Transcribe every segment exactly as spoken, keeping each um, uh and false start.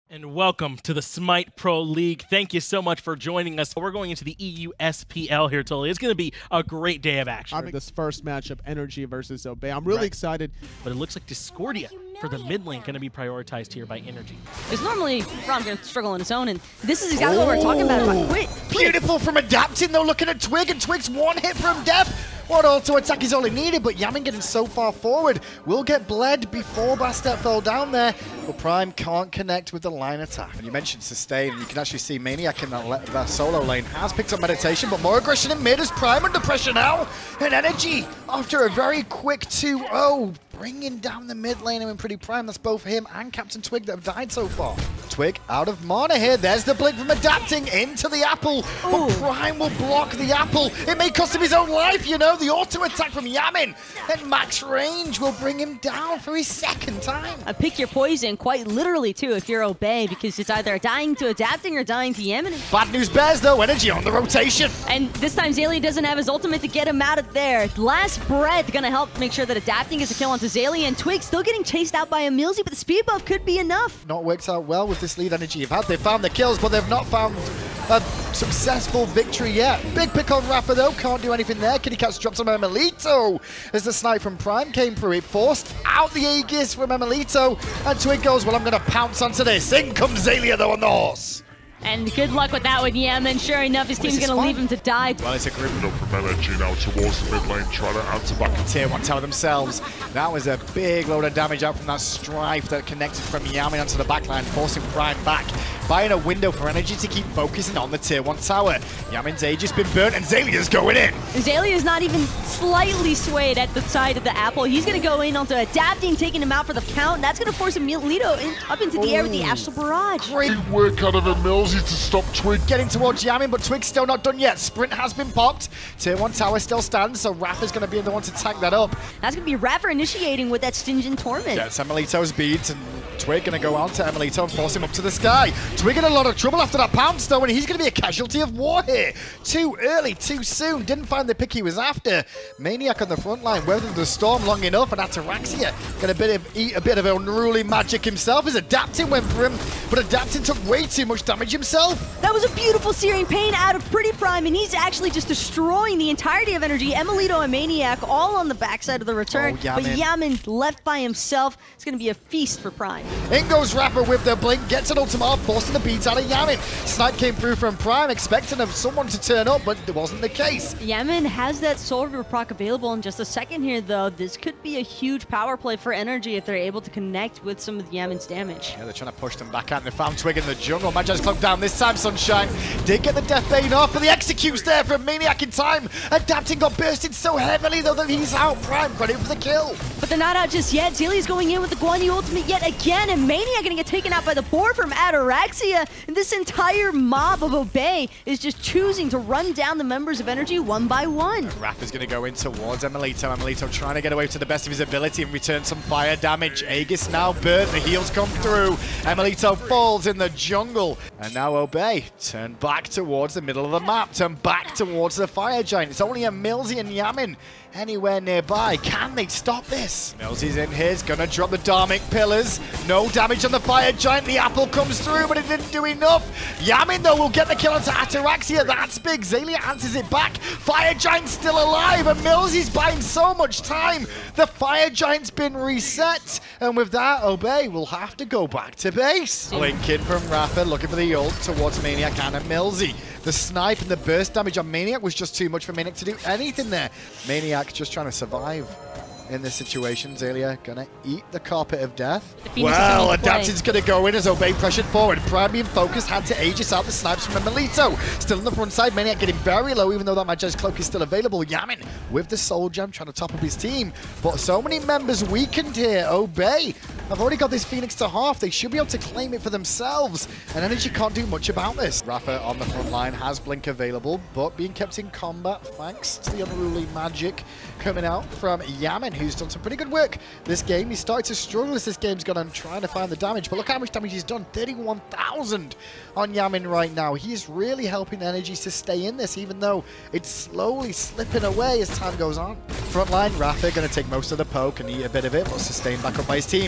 And welcome to the Smite Pro League. Thank you so much for joining us. We're going into the E U S P L here, Tully. It's going to be a great day of action. I'm this first matchup, Energy versus Obey. I'm really right. excited. But it looks like Discordia for the mid lane going to be prioritized here by Energy. Because normally Rom going to struggle on his own, and this is exactly oh. what we're talking about. Wait, beautiful from adapting, though, looking at Twig, and Twig's one hit from death. What auto attack is all he needed, but Yamin getting so far forward will get bled before Bastet fell down there, but Prime can't connect with the line attack. And you mentioned sustain, and you can actually see Maniac in that, that solo lane has picked up meditation, but more aggression in mid as Prime under pressure now. And Energy, after a very quick two oh, bringing down the mid lane and Pretty Prime. That's both him and Captain Twig that have died so far. Twig out of mana here. There's the blink from adapting into the apple, but Prime will block the apple. It may cost him his own life, you know. The auto attack from Yamin at max range will bring him down for his second time. I pick your poison quite literally too if you're Obey, because it's either dying to adapting or dying to Yamin. Bad news bears though, Energy on the rotation. And this time Zayli doesn't have his ultimate to get him out of there. Last breath gonna help make sure that adapting is a kill onto Zayli, and Twig still getting chased out by Emilzy, but the speed buff could be enough. Not worked out well with this lead Energy have had. They've found the kills, but they've not found a successful victory yet. Big pick on Rafa though, can't do anything there. Kitty Cat's dropped on Emelito as the snipe from Prime came through. It forced out the Aegis from Emelito, and Twig goes, well, I'm going to pounce onto this. In comes Zalia though on the horse. And good luck with that with Yamin. Sure enough, his team's going to leave him to die. Well, it's a group up from Energy now towards the mid lane, trying to answer back. Tier one tower themselves. That was a big load of damage out from that strife that connected from Yamin onto the backline, forcing Prime back, buying a window for Energy to keep focusing on the tier one tower. Yamin's age has been burnt, and Zalia's going in. Zalia's not even slightly swayed at the side of the apple. He's going to go in onto adapting, taking him out for the count. That's going to force Emilito in, up into the Ooh. air with the Astral Barrage. Great work out of Emilzy to stop Twig. Getting towards Yamin, but Twig's still not done yet. Sprint has been popped. Tier one tower still stands, so Rafa's going to be the one to tank that up. That's going to be Rafa initiating with that Stingent Torment. Gets Emelito's beads, and Twig going to go on to Emelito and force him up to the sky. Twig in a lot of trouble after that pounce, though, and he's going to be a casualty of war here. Too early, too soon. Didn't find the pick he was after. Maniac on the front line, weathered the storm long enough, and Ataraxia going to bit of, eat a bit of unruly magic himself as Adapting went for him, but Adapting took way too much damage himself. That was a beautiful Searing Pain out of Pretty Prime, and he's actually just destroying the entirety of Energy. Emelito and Maniac all on the backside of the return, oh, Yamin. but Yamin left by himself. It's going to be a feast for Prime. In goes Rafa with the blink, gets an ultimate, forcing the beats out of Yamin. Snipe came through from Prime, expecting of someone to turn up, but it wasn't the case. Yamin has that Soul Reaver proc available in just a second here, though. This could be a huge power play for Energy if they're able to connect with some of Yamin's damage. Yeah, they're trying to push them back out, and they found Twig in the jungle. Magi's cloaked down this time, Sunshine. Did get the Death Bane off, but the executes there from Maniac in time. Adapting got bursted so heavily, though, that he's out. Prime credit for the kill. But they're not out just yet. Zalia's going in with the Guan Yu ultimate yet again, and Maniac gonna get taken out by the board from Ataraxia. And this entire mob of Obey is just choosing to run down the members of Energy one by one. Rafa's gonna go in towards Emelito. Emelito trying to get away to the best of his ability and return some fire damage. Aegis now burnt, the heals come through. Emelito falls in the jungle. And now Obey turn back towards the middle of the map, turn back towards the fire giant. It's only Emilzy and Yamin anywhere nearby. Can they stop this? Emilzy's in here, he's gonna drop the Dharmic pillars. No damage on the fire giant. The apple comes through, but it didn't do enough. Yamin, though, will get the kill onto Ataraxia. That's big. Zalia answers it back. Fire giant's still alive. Emilzy's buying so much time. The fire giant's been reset. And with that, Obey will have to go back to base. Linking from Rafa, looking for the ult towards Maniac and Emilzy. The snipe and the burst damage on Maniac was just too much for Maniac to do anything there. Maniac just trying to survive in this situation. Zalia gonna eat the carpet of death. Well, Adapting's gonna go in as Obey pressured forward. Prime being focused, had to Aegis out the snipes from Emelito. Still on the front side, Maniac getting very low, even though that Magi's Cloak is still available. Yamin with the Soul Gem trying to top up his team. But so many members weakened here. Obey have already got this Phoenix to half. They should be able to claim it for themselves. And Energy can't do much about this. Rafa on the front line has Blink available, but being kept in combat thanks to the unruly magic coming out from Yamin, who's done some pretty good work this game. He started to struggle as this game's gone on trying to find the damage, but look how much damage he's done. thirty-one thousand on Yamin right now. He's really helping Energy to stay in this, even though it's slowly slipping away as time goes on. Front line, Rafa going to take most of the poke and eat a bit of it, but sustained back up by his team.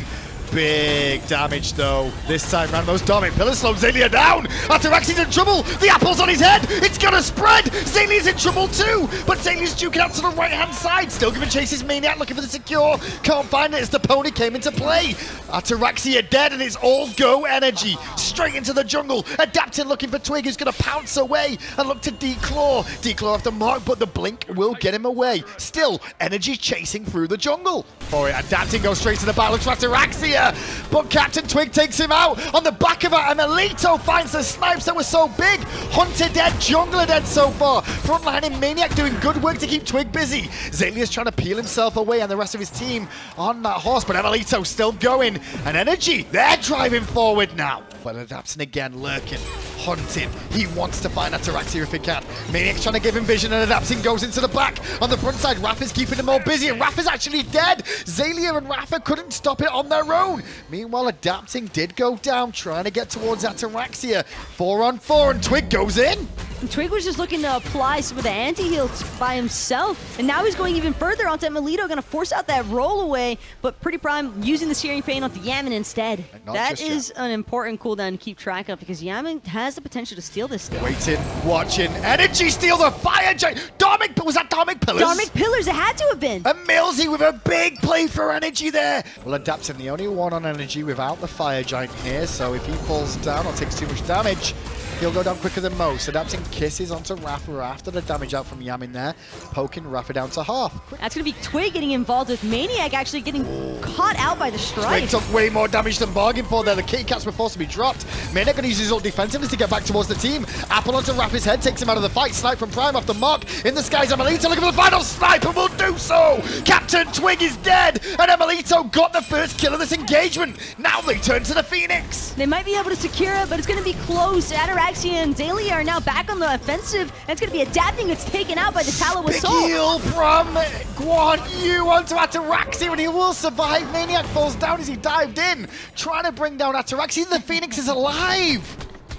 big damage though. This time round, those Dharmic Pillars slow Xaylia down. Ataraxia's in trouble. The apple's on his head. It's gonna spread. Xaylia's in trouble too. But Xaylia's duking out to the right hand side. Still giving chase his Maniac, looking for the secure. Can't find it as the pony came into play. Ataraxia dead, and it's all go energy. Straight into the jungle. Adapting, looking for Twig, who's gonna pounce away and look to declaw. Declaw off the mark, but the blink will get him away. Still, energy chasing through the jungle. For it, Adapting goes straight to the battle to Ataraxia. But Captain Twig takes him out on the back of it, and Melito finds the snipes that were so big. Hunter dead, Jungler dead so far. Frontlining Maniac doing good work to keep Twig busy. Xaylia's trying to peel himself away and the rest of his team on that horse, but Melito still going. And Energy, they're driving forward now. But Adapting again, lurking, hunting. He wants to find Ataraxia if he can. Maniac's trying to give him vision, and Adapting goes into the back. On the front side, Rafa's keeping him all busy, and Rafa's actually dead. Xaylia and Rafa couldn't stop it on their own. Meanwhile, Adapting did go down, trying to get towards Ataraxia. Four on four, and Twig goes in. And Twig was just looking to apply some of the anti-heal by himself, and now he's going even further onto Melito, going to force out that roll away, but Pretty Prime using the Searing Pain onto Yaman instead. That is an important cooldown to keep track of, because Yaman has the potential to steal this still. Waiting, watching, Energy steal the fire giant. Dharmic, was that Dharmic Pillars? Dharmic Pillars, it had to have been. And Millsy with a big play for Energy there. Well, Adapting, the only one on Energy without the fire giant here, so if he falls down or takes too much damage, he'll go down quicker than most. Adapting kisses onto Rafa after the damage out from Yamin there, poking Rafa down to half. That's going to be Twig getting involved with Maniac actually getting caught out by the strike. Twig took way more damage than bargained for there. The Kitty Cats were forced to be dropped. Maniac going to use his ult defensively to get back towards the team. Apple onto Rafa's head, takes him out of the fight. Snipe from Prime off the mark. In the skies, Melito looking for the final snipe, and will do so. Captain Twig is dead, and Melito got the first kill of this engagement. Now they turn to the Phoenix. They might be able to secure it, but it's going to be close. Ataraxia and Xaylia are now back on the offensive, and it's going to be Adapting that's taken out by the Tallow Big Assault. heal from Guan Yu onto Ataraxia, and he will survive. Maniac falls down as he dived in, trying to bring down Ataraxia. The Phoenix is alive.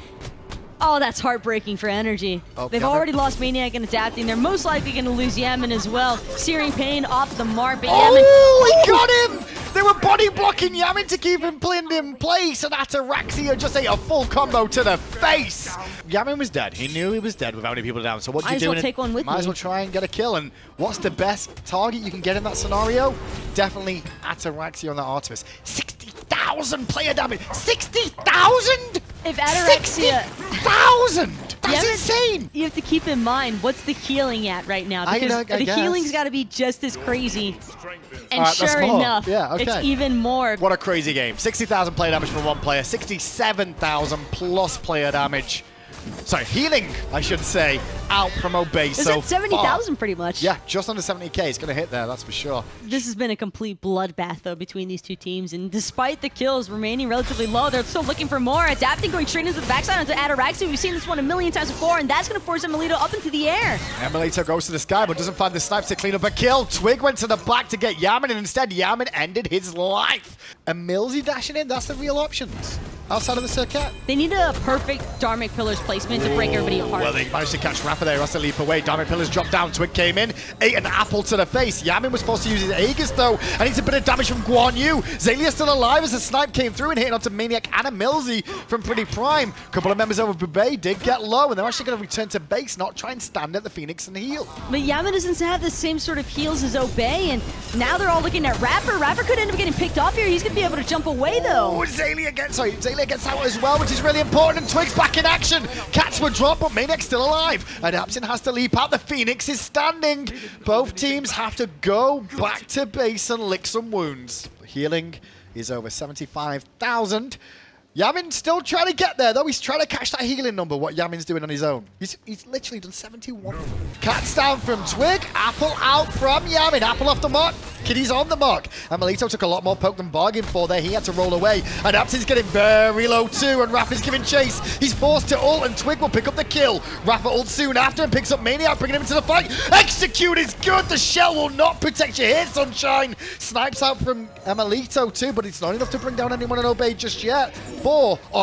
Oh, that's heartbreaking for Energy. Oh, They've Yaman. already lost Maniac and Adapting. They're most likely going to lose Yaman as well. Searing Pain off the mark, but Yaman... Oh, he got him! They were body blocking Yamin to keep him pinned in place, and Ataraxia just ate a full combo to the face. Yamin was dead. He knew he was dead with how many people down. So what do Might you as do? well in take it? one with Might as me. well try and get a kill. And what's the best target you can get in that scenario? Definitely Ataraxia on that Artemis. sixty thousand player damage. sixty thousand? If Ataraxia... sixty thousand! That's Yaman, insane! You have to keep in mind, what's the healing at right now? I Because know, I the guess. healing's got to be just as crazy. And All right, that's sure more. enough, Yeah, okay. it's even more. What a crazy game. sixty thousand player damage from one player, sixty-seven thousand plus player damage. Sorry, healing, I should say, out from Obey It's so at seventy thousand pretty much. Yeah, just under seventy K. It's going to hit there, that's for sure. This has been a complete bloodbath, though, between these two teams. And despite the kills remaining relatively low, they're still looking for more. Adapting, going straight into the backside onto Ataraxia. We've seen this one a million times before, and that's going to force Melito up into the air. Melito goes to the sky, but doesn't find the snipes to clean up a kill. Twig went to the back to get Yamin, and instead Yamin ended his life. And Millsy dashing in, that's the real options. Outside of the circuit. They need a perfect Dharmic Pillars placement to break everybody apart. Well, they managed to catch Rafa there, has to leap away. Dharmic Pillars dropped down, Twig came in, ate an apple to the face. Yamin was forced to use his Aegis though, and he's a bit of damage from Guan Yu. Xaylia's still alive as the snipe came through and hit onto Maniac and a Millsy from Pretty Prime. A couple of members over Bubay did get low, and they're actually going to return to base, not try and stand at the Phoenix and heal. But Yaman doesn't have the same sort of heals as Obey, and now they're all looking at Rapper. Rapper could end up getting picked off here. He's going to be able to jump away though. Oh, Xaylia gets, sorry, Xaylia gets out as well, which is really important, and Twig's back in action. Cats were dropped, but Maniac's still alive. Adapting has to leap out. The Phoenix is standing. Both teams have to go back to base and lick some wounds. Healing is over seventy-five thousand. Yamin's still trying to get there, though. He's trying to catch that healing number, what Yamin's doing on his own. He's, he's literally done seventy-one. Cats down from Twig. Apple out from Yamin. Apple off the mark. Kitty's on the mark. And Melito took a lot more poke than bargained for there. He had to roll away. And Adapting's getting very low too. And Rafa's giving chase. He's forced to ult, and Twig will pick up the kill. Rafa ults soon after and picks up Maniac, bringing him into the fight. Execute is good. The shell will not protect you here, Sunshine. Snipes out from Melito too, but it's not enough to bring down anyone in Obey just yet. Four on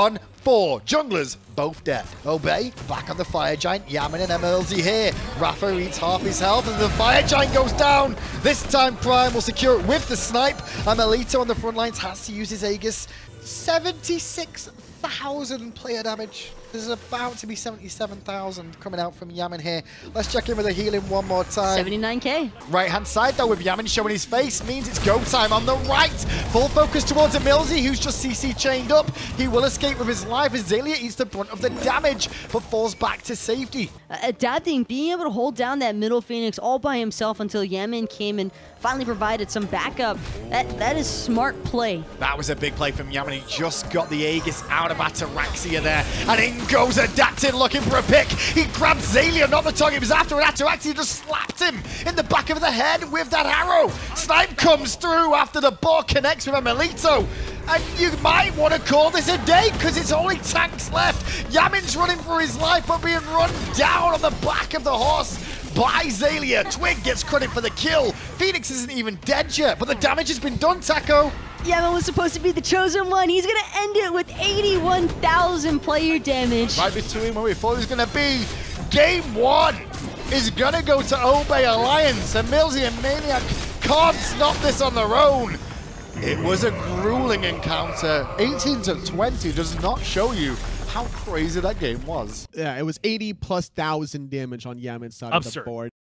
four junglers both dead. Obey back on the Fire Giant. Yamin and M L Z here. Rafa eats half his health and the Fire Giant goes down. This time Prime will secure it with the snipe. And Melito on the front lines has to use his Aegis. seventy-six thousand player damage. There's about to be seventy-seven thousand coming out from Yamin here. Let's check in with the healing one more time. seventy-nine K. Right hand side though with Yamin showing his face means it's go time on the right. Full focus towards Emilzy who's just C C chained up. He will escape with his life as Xaylia eats the brunt of the damage but falls back to safety. Uh, adapting, being able to hold down that middle Phoenix all by himself until Yamin came and finally provided some backup. That That is smart play. That was a big play from Yamin. He just got the Aegis out of Ataraxia there. And in goes Adapted looking for a pick. He grabbed Xaylia, not the target he was after, and Ataraxia just slapped him in the back of the head with that arrow. Snipe comes through after the ball connects with a Melito. And you might want to call this a day because it's only tanks left. Yamin's running for his life but being run down on the back of the horse by Xaylia. Twig gets credit for the kill. Phoenix isn't even dead yet, but the damage has been done, Taco. Yamin was supposed to be the chosen one. He's going to end it with eighty-one thousand player damage. Right between where we thought it was going to be. Game one is going to go to Obey Alliance. And Milzy and Maniac can't stop this on their own. It was a grueling encounter. eighteen to twenty does not show you how crazy that game was. Yeah, it was eighty plus thousand damage on Yamin's side Absurd. of the board.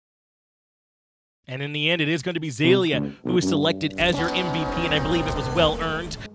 And in the end, it is going to be Xaylia who is selected as your M V P, and I believe it was well earned.